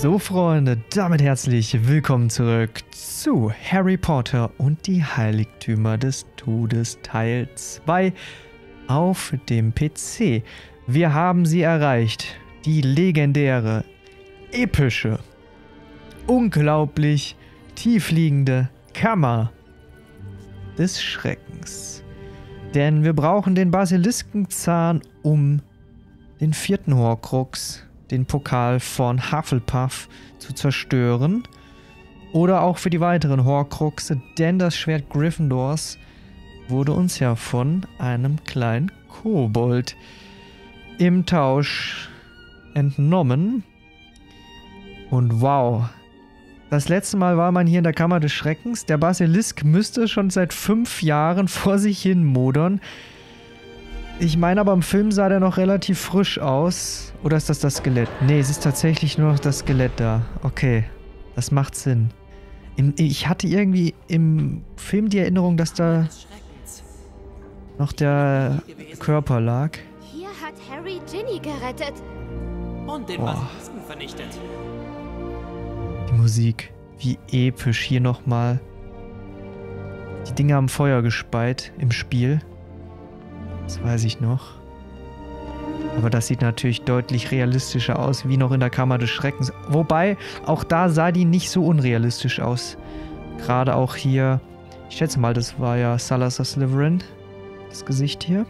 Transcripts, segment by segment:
So Freunde, damit herzlich willkommen zurück zu Harry Potter und die Heiligtümer des Todes Teil 2 auf dem PC. Wir haben sie erreicht, die legendäre, epische, unglaublich tiefliegende Kammer des Schreckens. Denn wir brauchen den Basiliskenzahn, um den 4. Horcrux, den Pokal von Hufflepuff, zu zerstören. Oder auch für die weiteren Horcruxe, denn das Schwert Gryffindors wurde uns ja von einem kleinen Kobold im Tausch entnommen. Und wow, das letzte Mal war man hier in der Kammer des Schreckens. Der Basilisk müsste schon seit 5 Jahren vor sich hin modern. Ich meine aber, im Film sah der noch relativ frisch aus. Oder ist das das Skelett? Nee, es ist tatsächlich nur noch das Skelett da. Okay, das macht Sinn. Ich hatte irgendwie im Film die Erinnerung, dass da noch der Körper lag. Hier hat Harry Ginny gerettet. Und den Basilisken vernichtet. Die Musik, wie episch hier nochmal. Die Dinger haben Feuer gespeit im Spiel. Das weiß ich noch. Aber das sieht natürlich deutlich realistischer aus, wie noch in der Kammer des Schreckens. Wobei, auch da sah die nicht so unrealistisch aus. Gerade auch hier, ich schätze mal, das war ja Salazar Slytherin, das Gesicht hier.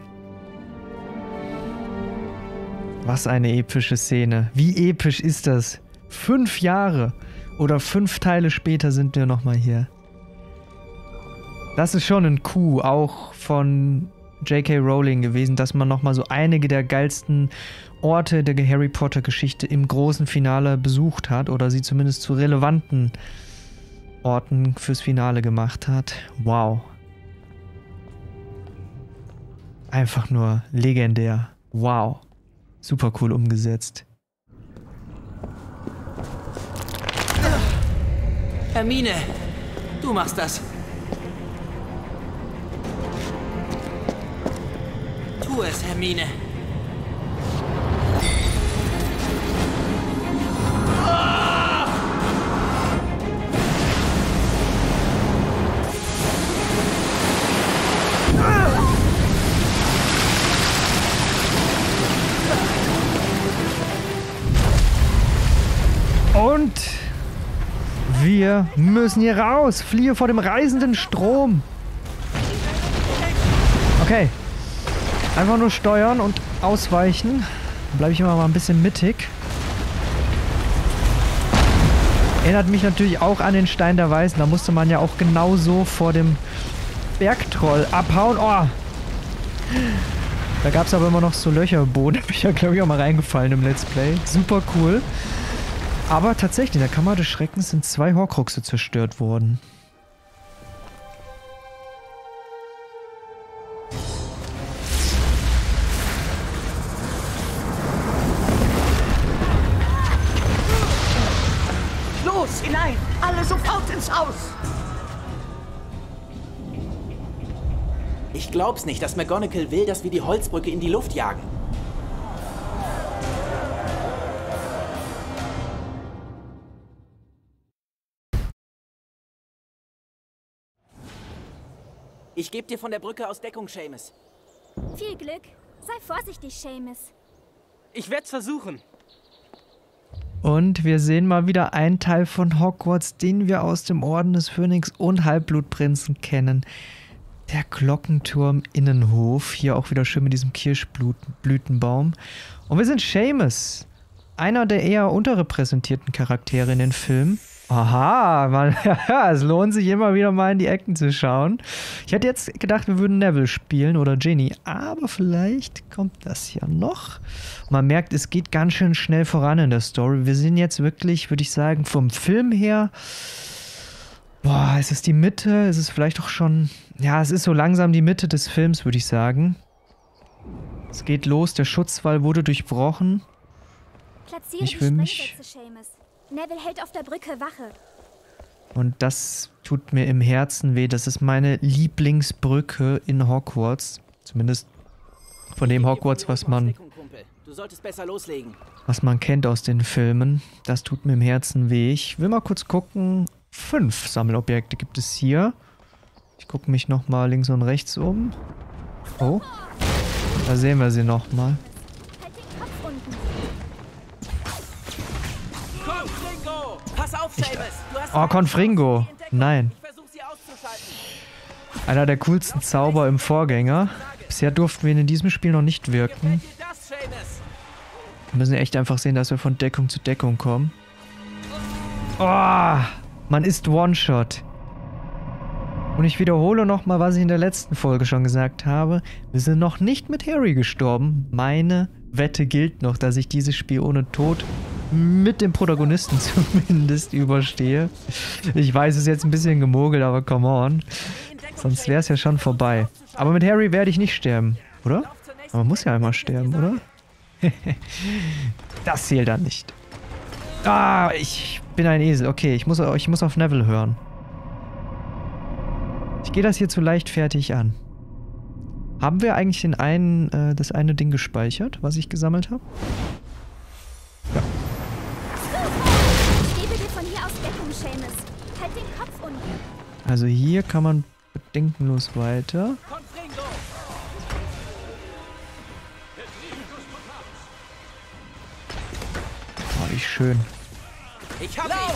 Was eine epische Szene. Wie episch ist das? 5 Jahre oder 5 Teile später sind wir nochmal hier. Das ist schon ein Coup, auch von J.K. Rowling gewesen, dass man nochmal so einige der geilsten Orte der Harry Potter Geschichte im großen Finale besucht hat oder sie zumindest zu relevanten Orten fürs Finale gemacht hat. Wow. Einfach nur legendär. Wow. Super cool umgesetzt. Hermine, du machst das. Tu es, Hermine. Und wir müssen hier raus. Fliehe vor dem reißenden Strom. Okay. Einfach nur steuern und ausweichen. Dann bleibe ich immer mal ein bisschen mittig. Erinnert mich natürlich auch an den Stein der Weisen. Da musste man ja auch genauso vor dem Bergtroll abhauen. Oh! Da gab es aber immer noch so Löcher im Boden. Da bin ich ja, glaube ich, auch mal reingefallen im Let's Play. Super cool. Aber tatsächlich, in der Kammer des Schreckens sind 2 Horcruxe zerstört worden. Los, hinein! Alle sofort ins Haus! Ich glaub's nicht, dass McGonagall will, dass wir die Holzbrücke in die Luft jagen. Ich gebe dir von der Brücke aus Deckung, Seamus. Viel Glück. Sei vorsichtig, Seamus. Ich werd's versuchen. Und wir sehen mal wieder einen Teil von Hogwarts, den wir aus dem Orden des Phönix und Halbblutprinzen kennen. Der Glockenturm Innenhof. Hier auch wieder schön mit diesem Kirschblütenbaum. Und wir sind Seamus. Einer der eher unterrepräsentierten Charaktere in den Filmen. Aha, man, es lohnt sich immer wieder mal in die Ecken zu schauen. Ich hätte jetzt gedacht, wir würden Neville spielen oder Ginny, aber vielleicht kommt das ja noch. Man merkt, es geht ganz schön schnell voran in der Story. Wir sind jetzt wirklich, würde ich sagen, vom Film her, boah, ist es die Mitte? Ist es vielleicht auch schon, ja, es ist so langsam die Mitte des Films, würde ich sagen. Es geht los, der Schutzwall wurde durchbrochen. Platziere Ich will die mich... Sprengsätze, Seamus. Neville hält auf der Brücke Wache. Und das tut mir im Herzen weh. Das ist meine Lieblingsbrücke in Hogwarts. Zumindest von dem Hogwarts, was man Du solltest besser loslegen. Was man kennt aus den Filmen. Das tut mir im Herzen weh. Ich will mal kurz gucken. 5 Sammelobjekte gibt es hier. Ich gucke mich nochmal links und rechts um. Oh. Da sehen wir sie nochmal. Halt den Kopf unten. Confringo! Pass auf, Seamus! Du hast Oh, Confringo. Nein. Ich versuch sie auszuschalten. Einer der coolsten Zauber im Vorgänger. Bisher durften wir ihn in diesem Spiel noch nicht wirken. Gefällt dir das, Seamus? Wir müssen echt einfach sehen, dass wir von Deckung zu Deckung kommen. Oh, man ist One-Shot. Und ich wiederhole nochmal, was ich in der letzten Folge schon gesagt habe. Wir sind noch nicht mit Harry gestorben. Meine Wette gilt noch, dass ich dieses Spiel ohne Tod mit dem Protagonisten zumindest überstehe. Ich weiß, es ist jetzt ein bisschen gemogelt, aber come on. Sonst wäre es ja schon vorbei. Aber mit Harry werde ich nicht sterben, oder? Aber man muss ja einmal sterben, oder? Das zählt dann nicht. Ah, ich bin ein Esel. Okay, ich muss auf Neville hören. Ich gehe das hier zu leichtfertig an. Haben wir eigentlich das eine Ding gespeichert, was ich gesammelt habe? Ja. Ich gebe dir von hier aus Deckung, Seamus. Halt den Kopf unten. Also hier kann man bedenkenlos weiter. Confringo! Oh, wie schön. Ich hab ihn!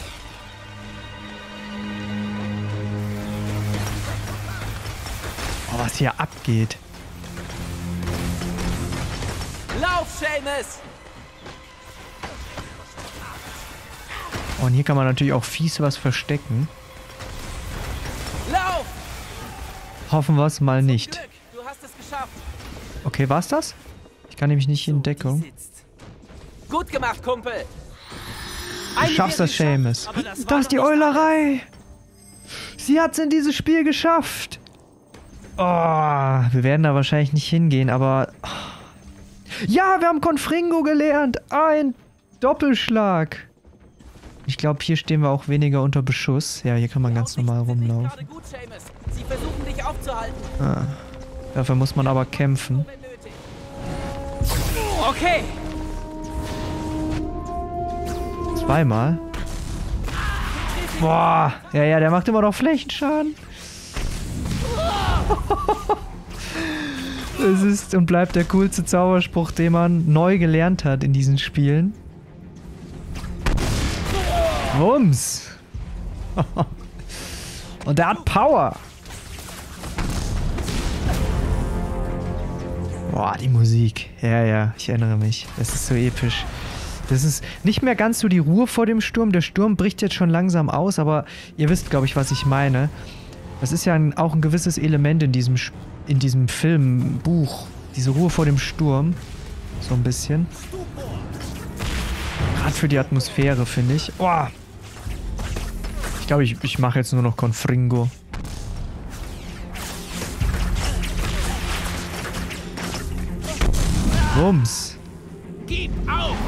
Oh, was hier abgeht. Lauf, Seamus! Oh, und hier kann man natürlich auch fies was verstecken. Lauf! Hoffen wir es mal nicht. Glück, du hast es geschafft. Okay, war's das? Ich kann nämlich nicht in Deckung. Die sitzt. Gut gemacht, Kumpel. Du schaffst das, Seamus. Da ist die Eulerei. Sie hat's in dieses Spiel geschafft. Oh, wir werden da wahrscheinlich nicht hingehen, aber... Ja, wir haben Confringo gelernt. Ein Doppelschlag. Ich glaube, hier stehen wir auch weniger unter Beschuss. Ja, hier kann man ganz normal rumlaufen. Gut, Seamus. Sie versuchen dich aufzuhalten. Ah. Dafür muss man aber kämpfen. Wenn nötig. Okay. Zweimal. Boah. Ja, der macht immer noch Flächenschaden. Es ist und bleibt der coolste Zauberspruch, den man neu gelernt hat in diesen Spielen. Wumms. Und der hat Power. Boah, die Musik. Ja, ich erinnere mich. Das ist so episch. Das ist nicht mehr ganz so die Ruhe vor dem Sturm. Der Sturm bricht jetzt schon langsam aus, aber ihr wisst, glaube ich, was ich meine. Das ist ja auch ein gewisses Element in diesem Filmbuch. Diese Ruhe vor dem Sturm. So ein bisschen. Gerade für die Atmosphäre, finde ich. Oh. Ich glaube, ich mache jetzt nur noch Confringo. Bums. Gib auf!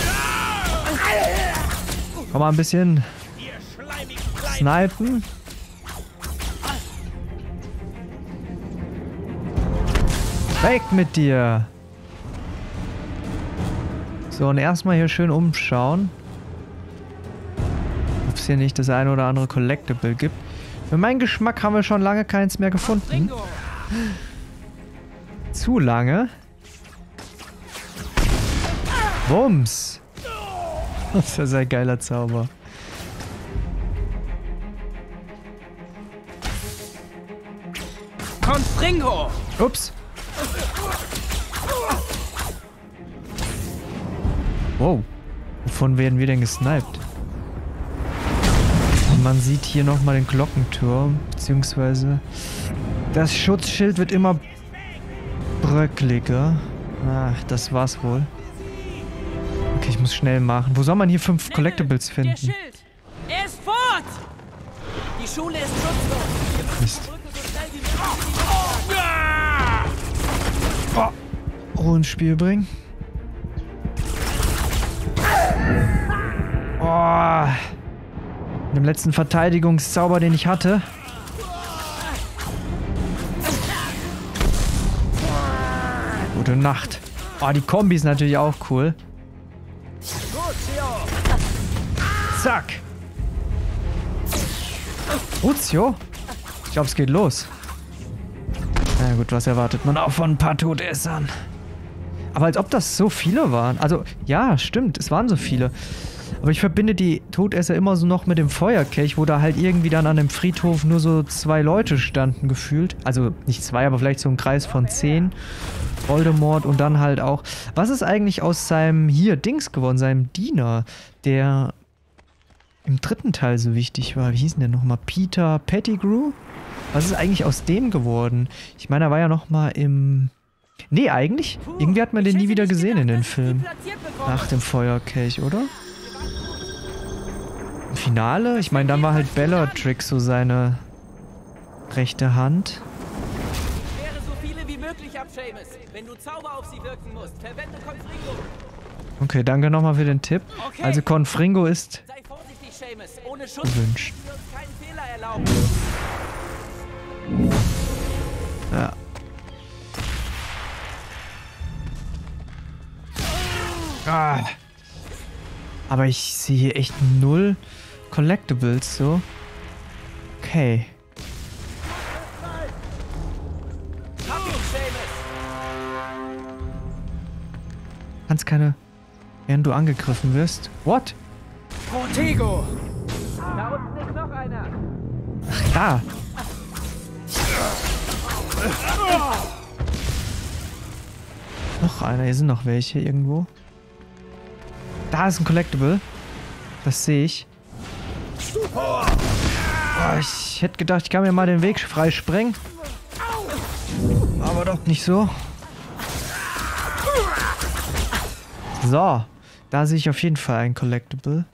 Komm mal ein bisschen snipen. Weg mit dir! So, und erstmal hier schön umschauen. Ob es hier nicht das eine oder andere Collectible gibt. Für meinen Geschmack haben wir schon lange keins mehr gefunden. Zu lange. Bums! Das ist ja sehr geiler Zauber. Confringo! Ups! Wow. Wovon werden wir denn gesniped? Und man sieht hier nochmal den Glockenturm, beziehungsweise das Schutzschild wird immer bröckliger. Ach, das war's wohl. Okay, ich muss schnell machen. Wo soll man hier 5 Collectibles Der finden? Schild! Er ist fort! Die Schule ist schutzlos! Mist. Drücke so schnell wie möglich. Ruhe ins Spiel bringen. Oh. Mit dem letzten Verteidigungszauber, den ich hatte. Gute Nacht. Oh, die Kombi ist natürlich auch cool. Zack. Lucio? Ich glaube, es geht los. Na gut, was erwartet man auch von ein paar Todessern? Aber als ob das so viele waren. Also, ja, stimmt, es waren so viele. Aber ich verbinde die Todesser immer so noch mit dem Feuerkelch, wo da halt irgendwie dann an dem Friedhof nur so 2 Leute standen, gefühlt. Also nicht 2, aber vielleicht so ein Kreis von 10. Voldemort und dann halt auch... Was ist eigentlich aus seinem, hier, Dings geworden, seinem Diener, der im 3. Teil so wichtig war? Wie hieß denn der nochmal? Peter Pettigrew? Was ist eigentlich aus dem geworden? Ich meine, er war ja nochmal im... Nee, eigentlich. Irgendwie hat man den nie wieder gesehen in den Filmen. Nach dem Feuerkelch, oder? Im Finale? Ich meine, dann war halt Bellatrix so seine rechte Hand. Wehre so viele wie möglich ab, Seamus. Wenn du Zauber auf sie wirken musst, verwende Confringo. Okay, danke nochmal für den Tipp. Okay. Also Confringo ist Sei vorsichtig, Seamus. Ohne Schutz gewünscht. können wir uns keinen Fehler erlauben. Ja. Ah. Aber ich sehe hier echt 0 Collectibles so. Okay. Hab ihn, Seamus. Kannst keine... Während du angegriffen wirst. What? Protego! Da unten ist noch einer. Ach, da. Noch einer. Hier sind noch welche irgendwo. Da ist ein Collectible. Das sehe ich. Oh, ich hätte gedacht, ich kann mir mal den Weg freisprengen. Aber doch nicht so. So. Da sehe ich auf jeden Fall ein Collectible.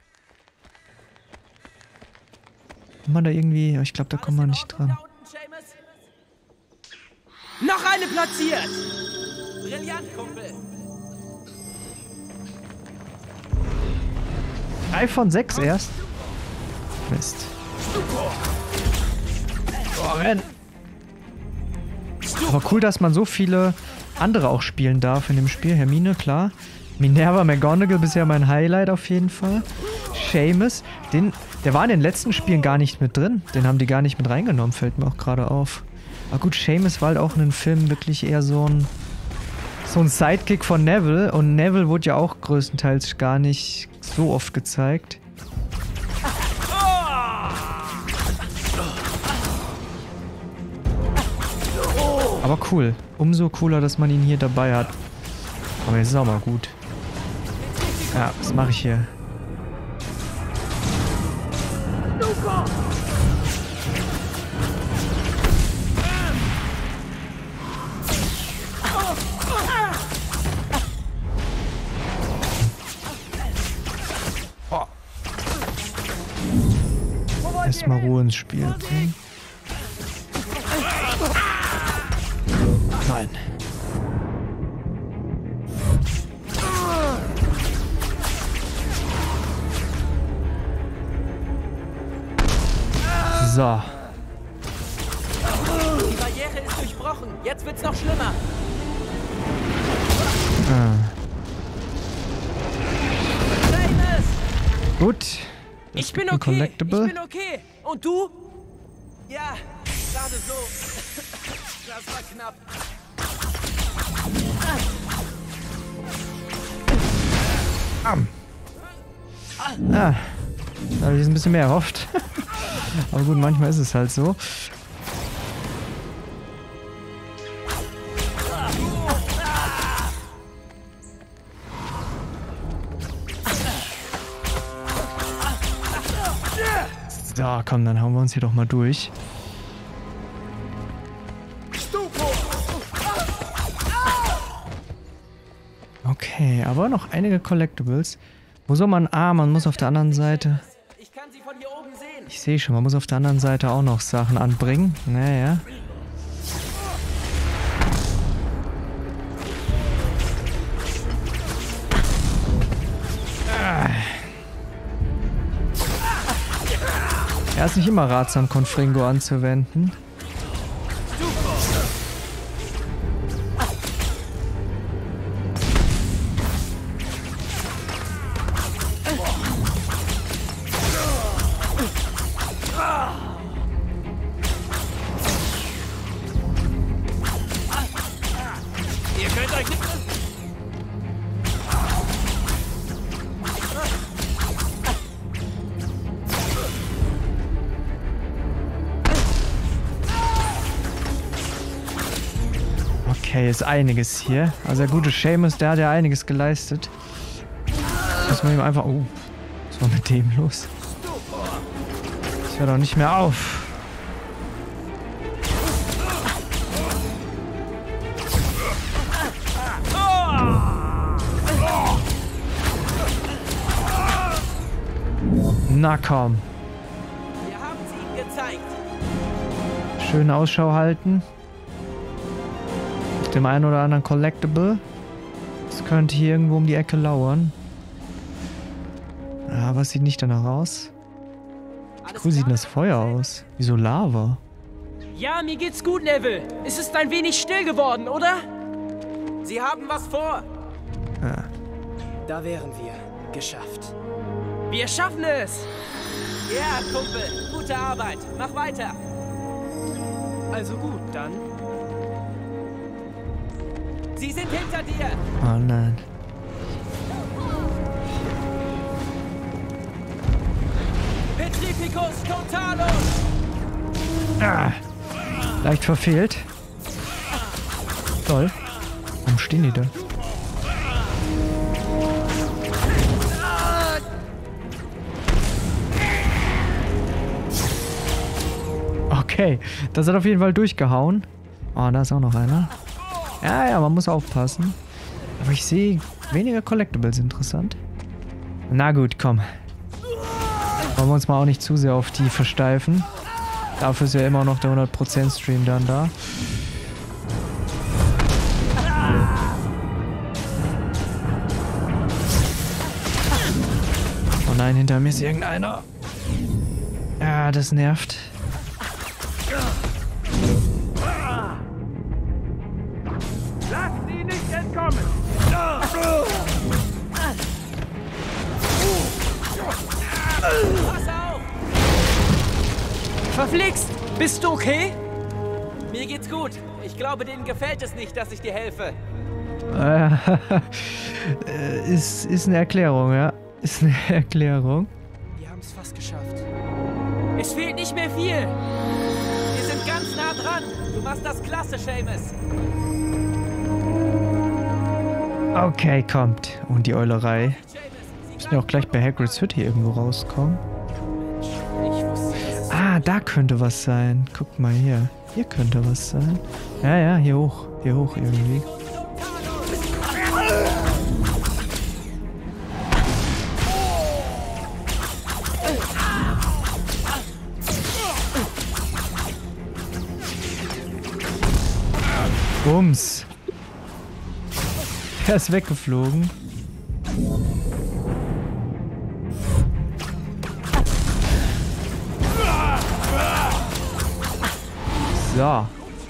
Kann man da irgendwie... Ich glaube, da kommt man nicht dran. Da unten, Seamus? Noch eine platziert. Brillant, Kumpel. 3 von 6 erst. Mist. Oh, renn. Aber cool, dass man so viele andere auch spielen darf in dem Spiel. Hermine, klar. Minerva McGonagall, bisher mein Highlight auf jeden Fall. Seamus, der war in den letzten Spielen gar nicht mit drin. Den haben die gar nicht mit reingenommen, fällt mir auch gerade auf. Aber gut, Seamus war halt auch in den Filmen wirklich eher so ein Sidekick von Neville. Und Neville wurde ja auch größtenteils gar nicht so oft gezeigt. Aber cool. Umso cooler, dass man ihn hier dabei hat. Aber jetzt ist auch mal gut. Ja, was mache ich hier? Oh. Erstmal Ruhe ins Spiel bringen. Nein. So. Die Barriere ist durchbrochen. Jetzt wird's noch schlimmer. Seamus! Gut. Das Ich bin gibt ein okay. Collectible. Ich bin okay. Und du? Ja, gerade so. Das war knapp. Ah, da habe ich ein bisschen mehr erhofft. Aber gut, manchmal ist es halt so. So, komm, dann hauen wir uns hier doch mal durch. Okay, aber noch einige Collectibles. Wo soll man... Ah, man muss auf der anderen Seite... Ich kann sie von hier oben sehen. Ich sehe schon, man muss auf der anderen Seite auch noch Sachen anbringen. Naja. Er ist nicht immer ratsam, Confringo anzuwenden. Okay, ist einiges hier. Also der gute Seamus, der hat ja einiges geleistet. Muss man ihm einfach... Oh, was war mit dem los? Das hört doch nicht mehr auf. Na komm. Wir haben es ihm gezeigt. Schön Ausschau halten. Auf dem einen oder anderen Collectible. Das könnte hier irgendwo um die Ecke lauern. Aber es sieht nicht danach aus. Wie cool sieht denn das Feuer aus? Wie so Lava. Ja, mir geht's gut, Neville. Es ist ein wenig still geworden, oder? Sie haben was vor. Ja. Da wären wir. Geschafft. Wir schaffen es! Ja, Kumpel. Gute Arbeit. Mach weiter. Also gut, dann. Sie sind hinter dir. Oh nein. Petrificus Totalus. Ah, leicht verfehlt. Toll. Warum stehen die da? Okay, das hat auf jeden Fall durchgehauen. Oh, da ist auch noch einer. Ja, ja, man muss aufpassen. Aber ich sehe weniger Collectibles, interessant. Na gut, komm. Wollen wir uns mal auch nicht zu sehr auf die versteifen. Dafür ist ja immer noch der 100% Stream dann da. Oh nein, hinter mir ist irgendeiner. Ja, das nervt. Lass sie nicht entkommen! Pass auf. Verflixt! Bist du okay? Mir geht's gut. Ich glaube, denen gefällt es nicht, dass ich dir helfe. Ist eine Erklärung, ja. Ist eine Erklärung. Wir haben es fast geschafft. Es fehlt nicht mehr viel! Wir sind ganz nah dran. Du machst das klasse, Seamus. Okay, kommt. Und die Eulerei. Seamus, sie Müssen ja auch gleich bei Hagrids Hütte hier irgendwo rauskommen. Ah, da könnte was sein. Guck mal hier. Hier könnte was sein. Ja, ja, hier hoch. Hier hoch irgendwie. Bums. Er ist weggeflogen. So.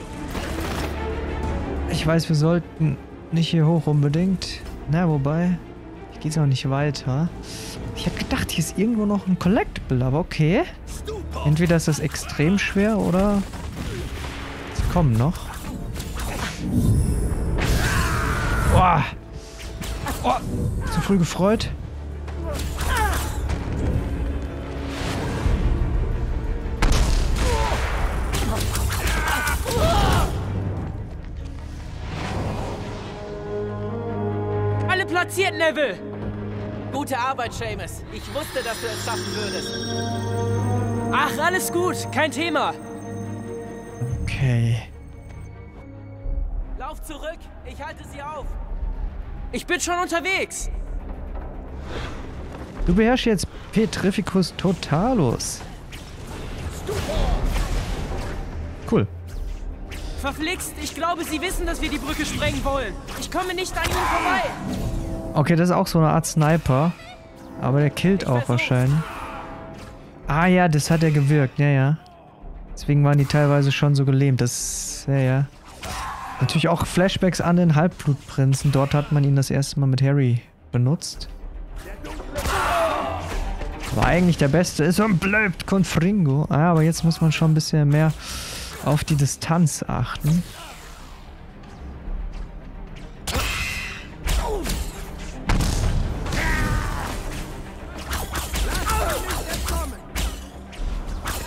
Ich weiß, wir sollten nicht hier hoch unbedingt. Na, wobei, hier geht's auch nicht weiter. Ich hätte gedacht, hier ist irgendwo noch ein Collectible, aber okay. Entweder ist das extrem schwer oder sie kommen noch. Boah. Oh, zu früh gefreut. Alle platziert, Neville! Gute Arbeit, Seamus. Ich wusste, dass du es schaffen würdest. Ach, alles gut, kein Thema. Okay. Lauf zurück. Ich halte sie auf. Ich bin schon unterwegs. Du beherrschst jetzt Petrificus Totalus. Cool. Verflixt, ich glaube, sie wissen, dass wir die Brücke sprengen wollen. Ich komme nicht an ihnen vorbei. Okay, das ist auch so eine Art Sniper. Aber der killt auch wahrscheinlich. Ah ja, das hat ja gewirkt. Ja, ja. Deswegen waren die teilweise schon so gelähmt. Das, ja, ja. Natürlich auch Flashbacks an den Halbblutprinzen. Dort hat man ihn das erste Mal mit Harry benutzt. Aber eigentlich der Beste ist und bleibt Confringo. Ah, aber jetzt muss man schon ein bisschen mehr auf die Distanz achten.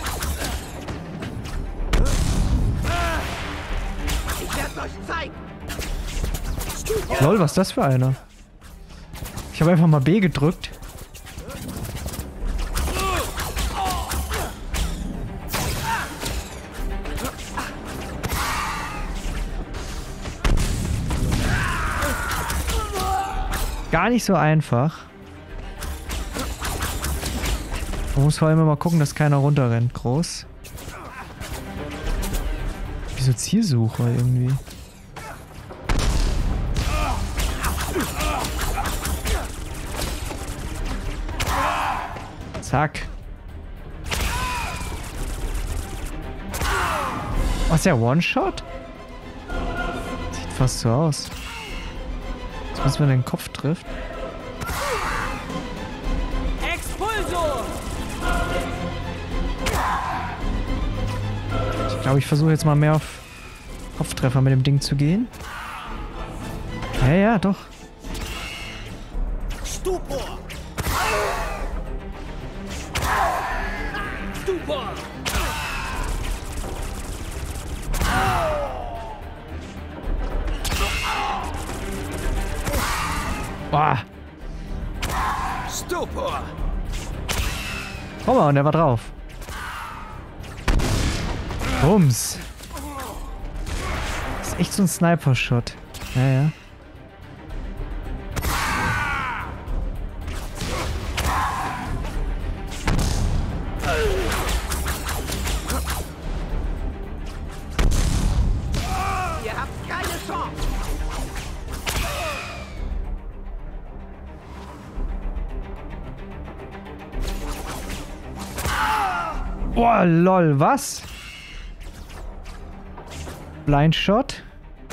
Ich werde euch zeigen. Lol, was ist das für einer? Ich habe einfach mal B gedrückt. Gar nicht so einfach. Man muss vor allem immer gucken, dass keiner runterrennt. Groß. Wieso Zielsuche irgendwie? Zack. Oh, ist der One-Shot? Sieht fast so aus. Jetzt müssen wir den Kopf trifft. Expulso! Ich glaube, ich versuche jetzt mal mehr auf Kopftreffer mit dem Ding zu gehen. Ja, ja, doch. Stupor! Stupor! Boah. Stupor! Komm mal, und der war drauf. Bums. Das ist echt so ein Sniper-Shot. Ja, ja. Ihr habt keine Chance! Boah, lol, was? Blindshot?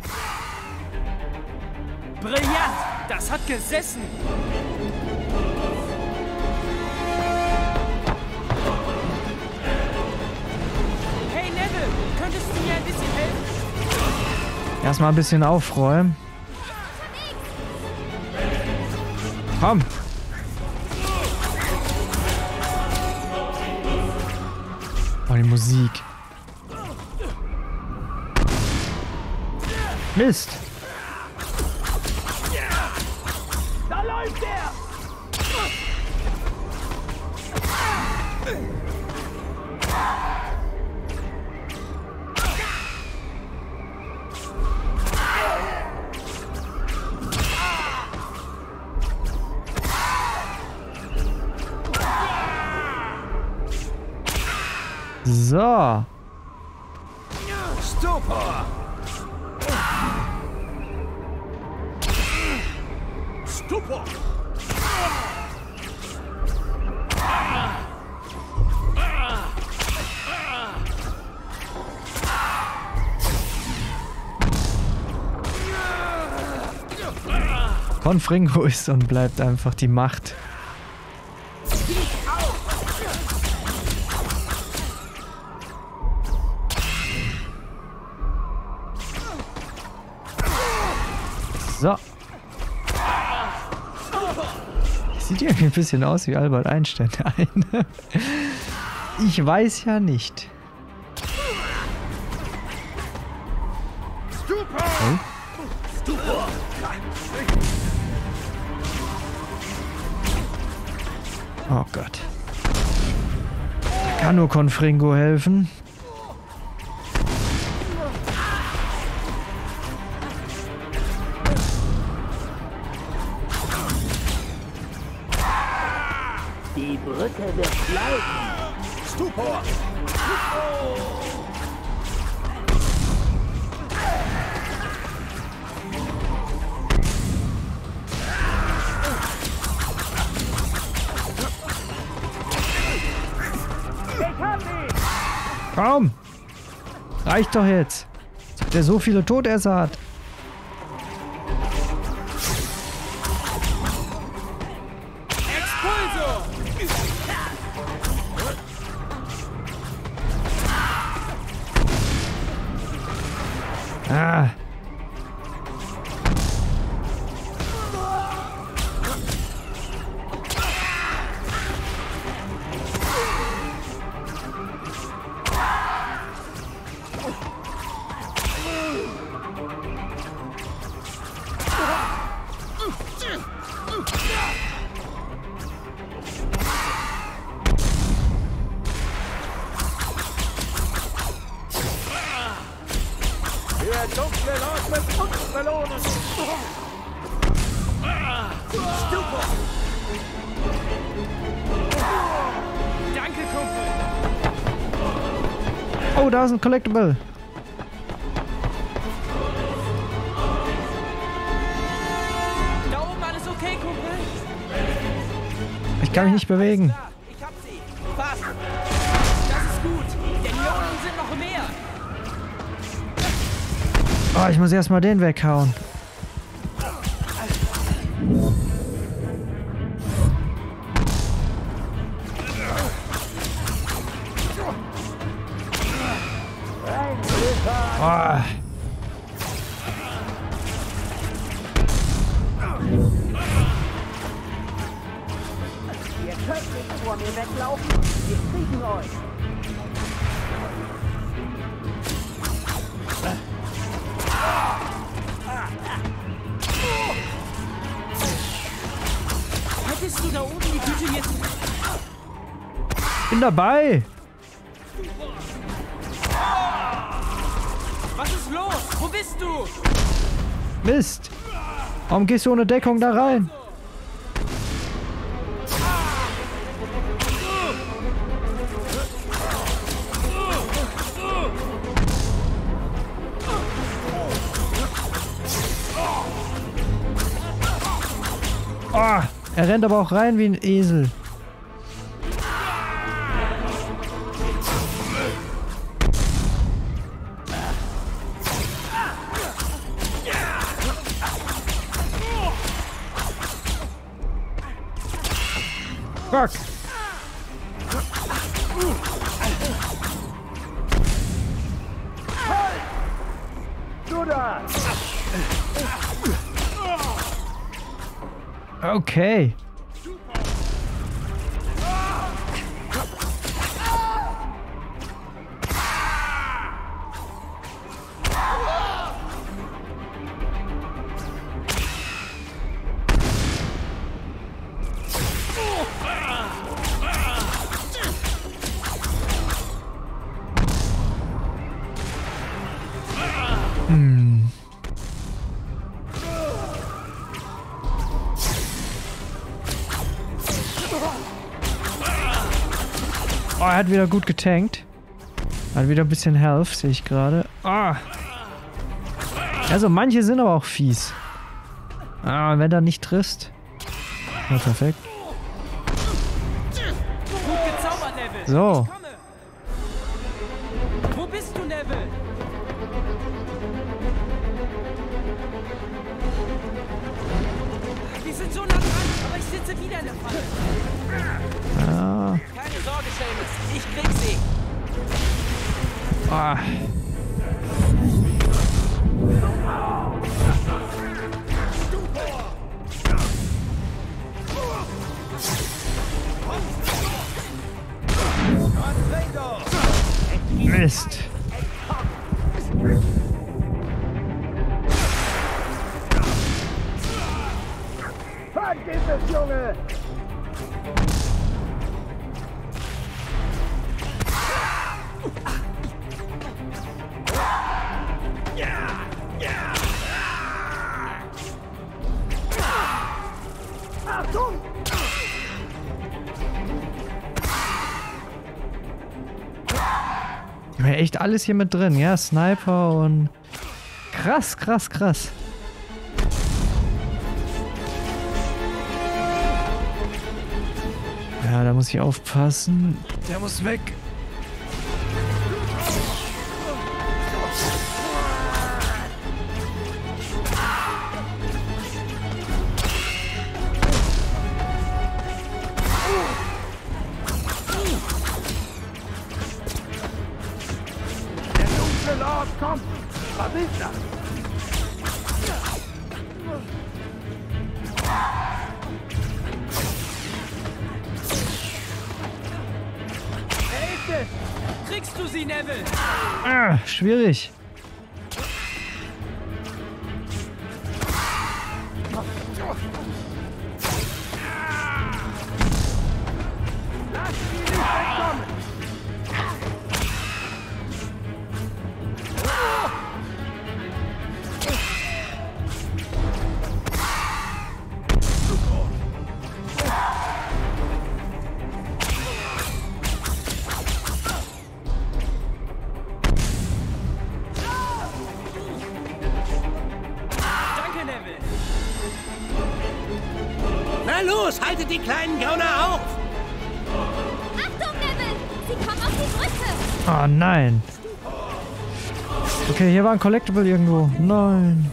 Brillant! Das hat gesessen! Hey Neville, könntest du mir ein bisschen helfen? Erstmal ein bisschen aufräumen. Komm. Oh, die Musik. Mist. Da läuft er! So. Stupor! Stupor! Confringo ist und bleibt einfach die Macht. So. Sieht irgendwie ein bisschen aus wie Albert Einstein, der eine. Ich weiß ja nicht. Oh. Oh Gott. Da kann nur Confringo helfen. Die Brücke wird bleiben. Stupor! Komm! Reicht doch jetzt. Als ob der so viele Todesser hat. Expulso! Ah. Dunkle Lord wird uns belohnen. Danke, Kumpel. Oh, da ist ein Collectible. Da oben alles okay, Kumpel? Ich kann mich nicht bewegen. Da, ich hab sie. Fast. Das ist gut, denn hier unten sind noch mehr. Oh, ich muss erstmal den weghauen. Oh. Ihr könnt nicht vor mir weglaufen. Wir kriegen euch. Hättest du da oben die Tüte jetzt... Bin dabei. Was ist los? Wo bist du? Mist. Warum gehst du ohne Deckung da rein? Oh, er rennt aber auch rein wie ein Esel. Fuck. Du da! Okay. Oh, er hat wieder gut getankt. Hat wieder ein bisschen Health, sehe ich gerade. Ah. Also manche sind aber auch fies. Ah, wenn du nicht triffst. Ja, perfekt. Gut gezaubert, Neville. So. Ich komme. Wo bist du, Neville? Wir sind so nah dran, aber ich sitze wieder in der Falle. Ja. Keine Sorge, Seamus. Ich krieg sie. Ah. Mist. Vergiss es, Junge! Achtung! Ja, echt alles hier mit drin, ja, Sniper und krass, krass, krass. Ja, da muss ich aufpassen. Der muss weg. Der dunkle Lord kommt! Was ist das? Er ist es! Kriegst du sie, Neville? Ah, schwierig. Lass sie nicht wegkommen! los, haltet die kleinen Gauner auf! Achtung, Neville! Sie kommen auf die Brücke! Oh nein. Okay, hier war ein Collectible irgendwo. Nein.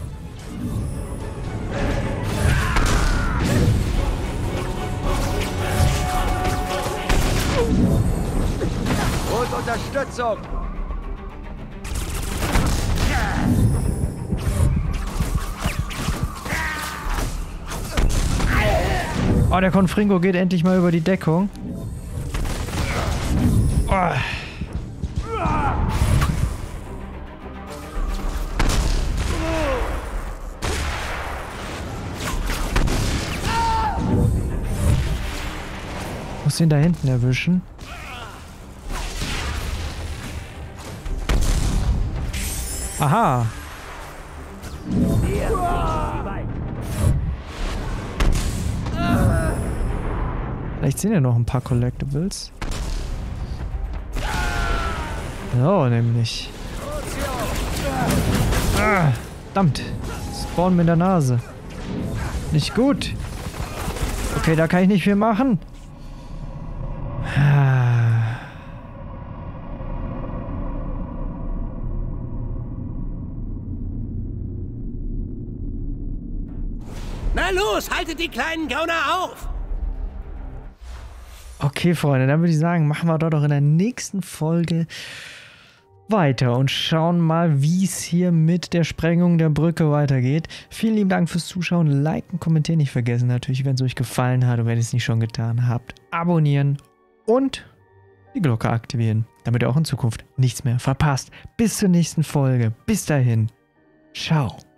Holt Unterstützung! Oh, der Confringo geht endlich mal über die Deckung. Oh. Muss ihn da hinten erwischen. Aha. Vielleicht sind ja noch ein paar Collectibles. So, nämlich. Ah, verdammt. Spawn mir in der Nase. Nicht gut. Okay, da kann ich nicht viel machen. Na los, haltet die kleinen Gauner auf! Okay, Freunde, dann würde ich sagen, machen wir doch in der nächsten Folge weiter und schauen mal, wie es hier mit der Sprengung der Brücke weitergeht. Vielen lieben Dank fürs Zuschauen. Liken, kommentieren nicht vergessen natürlich, wenn es euch gefallen hat und wenn ihr es nicht schon getan habt. Abonnieren und die Glocke aktivieren, damit ihr auch in Zukunft nichts mehr verpasst. Bis zur nächsten Folge. Bis dahin. Ciao.